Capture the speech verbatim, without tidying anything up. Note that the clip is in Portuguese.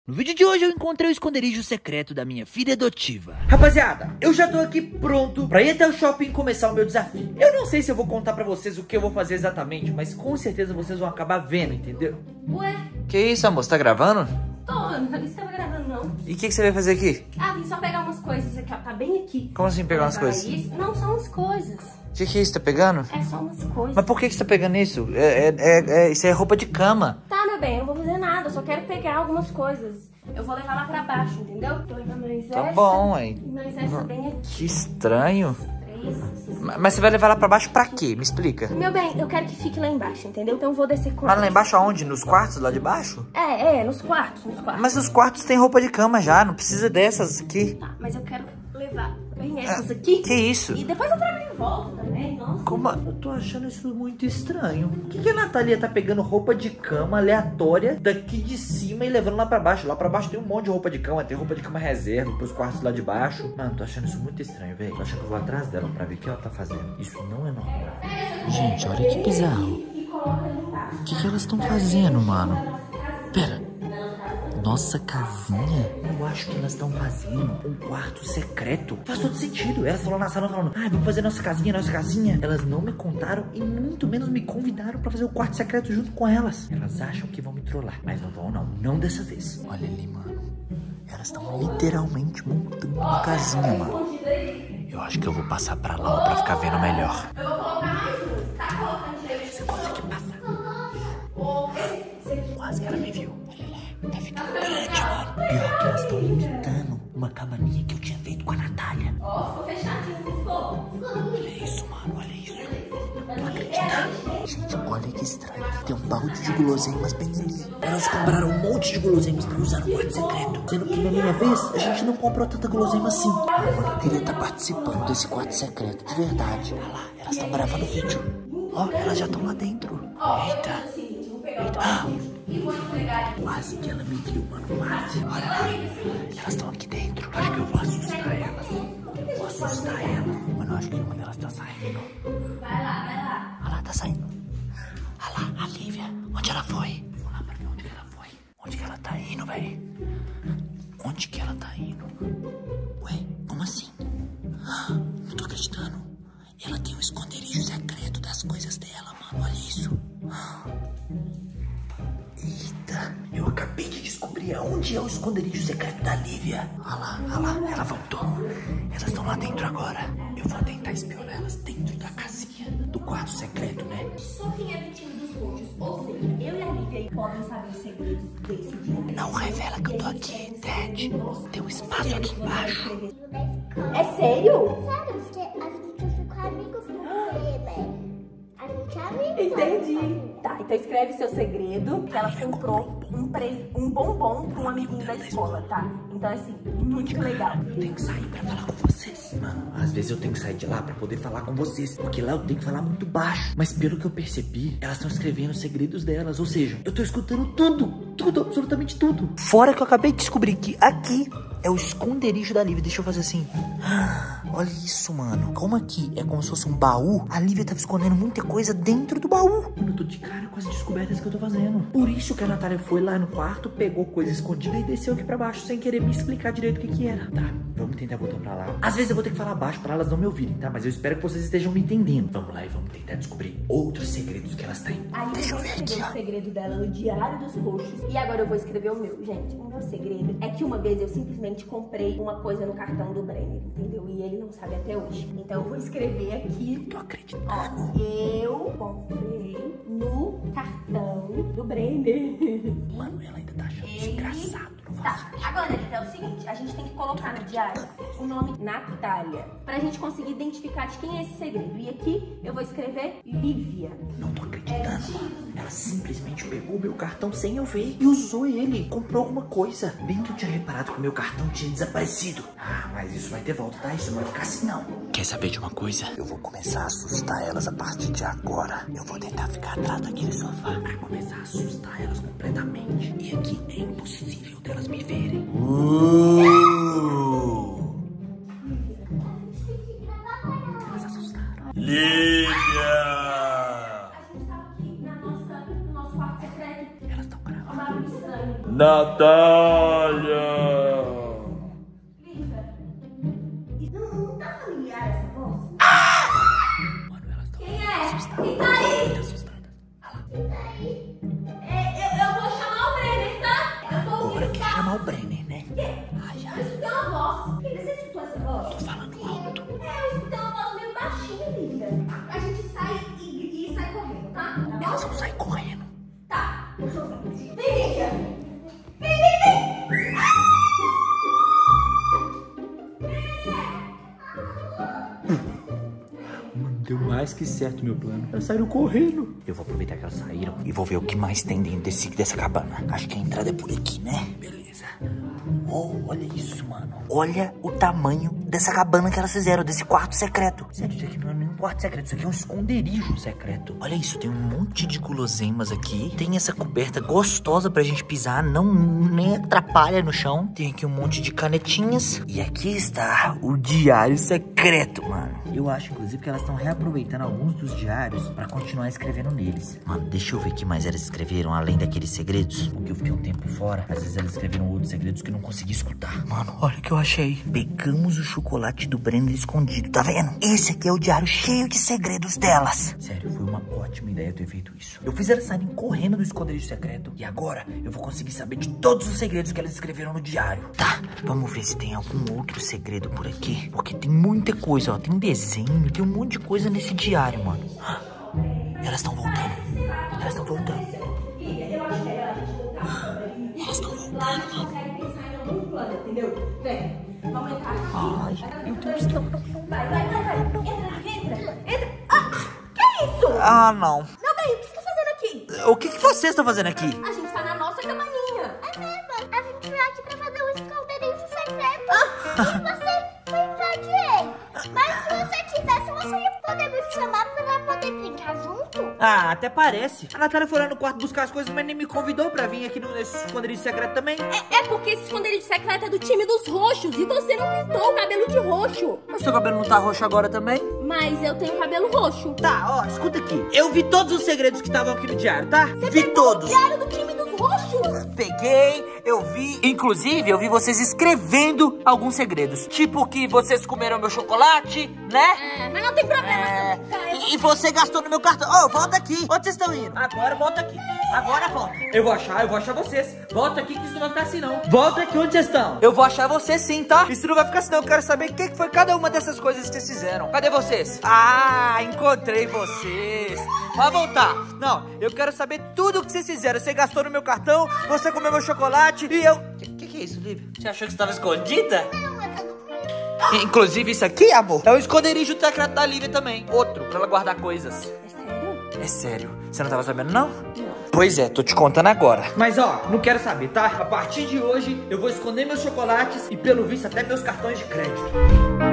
No vídeo de hoje eu encontrei o esconderijo secreto da minha filha adotiva. Rapaziada, eu já tô aqui pronto pra ir até o shopping e começar o meu desafio. Eu não sei se eu vou contar pra vocês o que eu vou fazer exatamente, mas com certeza vocês vão acabar vendo, entendeu? Ué? Que isso, amor? Você tá gravando? Tô, eu não sabia se tava gravando, não. E o que, que você vai fazer aqui? Ah, vim só pegar umas coisas aqui, ó. Tá bem aqui. Como assim pegar umas Levar coisas? Isso. Não, são umas coisas. O que, que é isso? Tá pegando? É só umas coisas. Mas por que, que você tá pegando isso? É, é, é, é, isso é roupa de cama. Tá, meu bem, eu não vou fazer nada. Eu só quero pegar algumas coisas. Eu vou levar lá pra baixo, entendeu? Tô levando mais Tá essa. bom, aí. E mais essa bem aqui. Que estranho. Três, esses- Mas mas você vai levar lá pra baixo pra quê? Me explica. Meu bem, eu quero que fique lá embaixo, entendeu? Então eu vou descer com Mas lá elas. embaixo aonde? Nos quartos lá de baixo? É, é, nos quartos, nos quartos. Mas nos quartos tem roupa de cama já, não precisa dessas aqui. Tá, mas eu quero levar bem essas aqui. Que isso? E depois eu trago de volta também, nossa. Como? Eu tô achando isso muito estranho. Por que, que a Natalia tá pegando roupa de cama aleatória daqui de cima e levando lá pra baixo? Lá pra baixo tem um monte de roupa de cama, tem roupa de cama reserva pros quartos lá de baixo. Mano, tô achando isso muito estranho, velho. Tô achando que eu vou atrás dela pra ver o que ela tá fazendo. Isso não é normal. Gente, olha que bizarro. O que, que elas estão fazendo, mano? Pera. Nossa casinha? Eu acho que elas estão fazendo um quarto secreto. Faz todo sentido. Elas estão lá na sala falando, ah, vamos fazer nossa casinha, nossa casinha. Elas não me contaram e muito menos me convidaram pra fazer o quarto secreto junto com elas. Elas acham que vão me trollar, mas não vão não. Não dessa vez. Olha ali, mano. Elas estão literalmente montando uma casinha, mano. Eu acho que eu vou passar pra lá ó, pra ficar vendo melhor. Eu vou colocar mais um. Tá colocando direito. Você consegue passar? Quase que ela me viu. Tá ficando grande, mano. Pior que elas estão imitando uma cabaninha que eu tinha feito com a Natália. Ó, ficou fechadinho, ficou. Olha isso, mano. Olha isso. Não tô acreditando. Gente, olha que estranho. Tem um balde de guloseimas bem ali. Elas compraram um monte de guloseimas pra usar no quarto secreto. Sendo que na minha vez, a gente não comprou tanta guloseima assim. Eu queria estar participando desse quarto secreto, de verdade. Olha lá, elas estão gravando vídeo. Ó, elas já estão lá dentro. Eita. Eita. Ah, Quase que ela me viu, mano. Quase. olha lá. Elas estão aqui dentro. Acho que eu vou assustar elas. Eu vou assustar elas. Mano, eu acho que uma delas tá saindo. Vai lá, vai lá. Olha lá, tá saindo. Olha lá, a Lívia. Onde ela foi? Vou lá pra ver onde ela foi. Onde que ela tá indo, velho? Onde que ela tá indo? Ué, como assim? Ah, não tô acreditando. Ela tem um esconderijo secreto das coisas dela, mano. Olha isso. Eita. Eu acabei de descobrir aonde é o esconderijo secreto da Lívia. Olha lá, olha lá. Ela voltou. Elas estão lá dentro agora. Eu vou tentar espionar elas dentro da casinha. Do quarto secreto, né? Só quem é do time dos roxos, ou seja, eu e a Lívia podem saber os segredos desse dia. Não revela que eu tô aqui, Ted. Tem um espaço aqui embaixo. É sério? Sério, porque a gente ficou amigos com ele. A gente é amigo. Entendi. Tá, então escreve seu segredo, que ela comprou um, pre... um bombom pra um amiguinho da escola, tá? Então, assim, muito legal. Eu tenho que sair pra falar com vocês. Mano, às vezes eu tenho que sair de lá pra poder falar com vocês. Porque lá eu tenho que falar muito baixo. Mas pelo que eu percebi, elas estão escrevendo os segredos delas. Ou seja, eu tô escutando tudo. Tudo, absolutamente tudo. Fora que eu acabei de descobrir que aqui é o esconderijo da Lívia. Deixa eu fazer assim. Olha isso, mano. Como aqui é como se fosse um baú, a Lívia tava escondendo muita coisa dentro do baú. Mano, eu tô de cara com as descobertas que eu tô fazendo. Por isso que a Natália foi lá no quarto, pegou coisa escondida e desceu aqui pra baixo sem querer me explicar direito o que que era. Tá, vamos tentar voltar pra lá. Às vezes eu vou ter que falar baixo pra elas não me ouvirem, tá? Mas eu espero que vocês estejam me entendendo. Vamos lá e vamos tentar descobrir outros segredos que elas têm. Aí Deixa eu vou ver escrever aqui, ó. o segredo dela no Diário dos Roxos. E agora eu vou escrever o meu. Gente, o meu segredo é que uma vez eu simplesmente comprei uma coisa no cartão do Brenner, entendeu? E ele não sabe até hoje. Então eu vou escrever aqui. Tô acreditando. Ó, eu comprei no cartão do Brenner. Mano, ela ainda tá achando isso Ele- engraçado. Não Tá, faço. agora é o seguinte, a gente tem que colocar no diário o nome Natália, pra gente conseguir identificar de quem é esse segredo. E aqui eu vou escrever Lívia. Não tô acreditando, mano. Ela simplesmente pegou o meu cartão sem eu ver e usou ele. Comprou alguma coisa. Bem que eu tinha reparado que o meu cartão tinha desaparecido. Ah, mas isso vai ter volta, tá? Isso não vai ficar assim, não. Quer saber de uma coisa? Eu vou começar a assustar elas a partir de agora. Eu vou tentar ficar atrás daquele sofá. Pra começar a assustar elas completamente. E aqui é impossível delas me verem. Uh! Elas assustaram. Lívia! A gente tava aqui na nossa, no nosso quarto secreto. Elas estão gravando. Uma estranho. Natália! chamar o Brenner, né? Ah, já. Eu escutei uma voz. Linda, você escutou essa voz? Tô falando alto. É, eu escutei uma voz meio baixinha, linda. A gente sai e, e sai correndo, tá? Elas vão sair correndo. Tá, deixa eu ver. Vem, Lídia. Vem, vem, vem. Deu mais que certo meu plano. Elas saíram correndo. Eu vou aproveitar que elas saíram E vou ver o que mais tem dentro desse, dessa cabana. Acho que a entrada é por aqui, né? Beleza. Oh, olha isso, mano. Olha o tamanho dessa cabana que elas fizeram, desse quarto secreto. Sério, isso aqui não é nenhum quarto secreto. Isso aqui é um esconderijo secreto. Olha isso, tem um monte de guloseimas aqui. Tem essa coberta gostosa pra gente pisar, não nem atrapalha no chão. Tem aqui um monte de canetinhas. E aqui está o diário secreto, mano. Eu acho, inclusive, que elas estão reaproveitando alguns dos diários pra continuar escrevendo neles. Mano, deixa eu ver o que mais elas escreveram, além daqueles segredos. Porque eu fiquei um tempo fora. Às vezes elas escreveram outros segredos que eu não consegui escutar. Mano, olha o que eu achei. Pegamos o chocolate do Brenner escondido, tá vendo? Esse aqui é o diário cheio de segredos delas. Sério, foi uma ótima ideia ter feito isso. Eu fiz elas saírem correndo do esconderijo secreto. E agora eu vou conseguir saber de todos os segredos que elas escreveram no diário. Tá, vamos ver se tem algum outro segredo por aqui. Porque tem muita coisa, ó. Tem desenho, tem um monte de coisa nesse diário, mano. Elas estão voltando. Elas estão voltando. Eu acho melhor a gente voltar. Elas estão voltando. Lá a gente consegue pensar em algum plano, entendeu? Vem, vamos entrar aqui. Ai, meu Deus, não, não, não. Vai, vai, vai, vai. Entra, entra, entra. Ah, que é isso? Ah, não. Meu bem, o que você tá fazendo aqui? O que, que vocês estão fazendo aqui? A gente tá na nossa cabaninha. É mesmo. A gente veio aqui pra fazer um esconderijo secreto. E você foi invadir ele. Mas se você quisesse, você ia poder me chamar pra poder brincar junto? Ah, até parece. A Natália foi lá no quarto buscar as coisas, mas nem me convidou pra vir aqui no, nesse esconderijo secreto também. É, é porque esse esconderijo secreto é do time dos roxos e você não pintou o cabelo de roxo. Mas seu cabelo não tá roxo agora também? Mas eu tenho cabelo roxo. Tá, ó, escuta aqui. Eu vi todos os segredos que estavam aqui no diário, tá? Vi todos. Diário do time dos roxos. Peguei, eu vi. Inclusive, eu vi vocês escrevendo alguns segredos. Tipo que vocês comeram meu chocolate, né? É, mas não tem problema. É, Tá, eu- e, e você gastou no meu cartão. Ô, volta aqui. Onde vocês estão indo? Agora volta aqui. Agora volta. Eu vou achar, eu vou achar vocês. Volta aqui que isso não vai ficar assim, não. Volta aqui, onde vocês estão? Eu vou achar você sim, tá? Isso não vai ficar assim, não. Eu quero saber o que que foi cada uma dessas coisas que vocês fizeram. Cadê vocês? Ah, encontrei vocês. Vai voltar. Não, eu quero saber tudo o que vocês fizeram. Você gastou no meu cartão, você comeu meu chocolate e eu... Que, que que é isso, Lívia? Você achou que você estava escondida? Não, eu tô dormindo. Inclusive isso aqui, amor, é o esconderijo secreto da Lívia também. Outro, pra ela guardar coisas. É sério? É sério? Você não tava sabendo, não? Pois é, tô te contando agora. Mas ó, não quero saber, tá? A partir de hoje, eu vou esconder meus chocolates e, pelo visto, até meus cartões de crédito.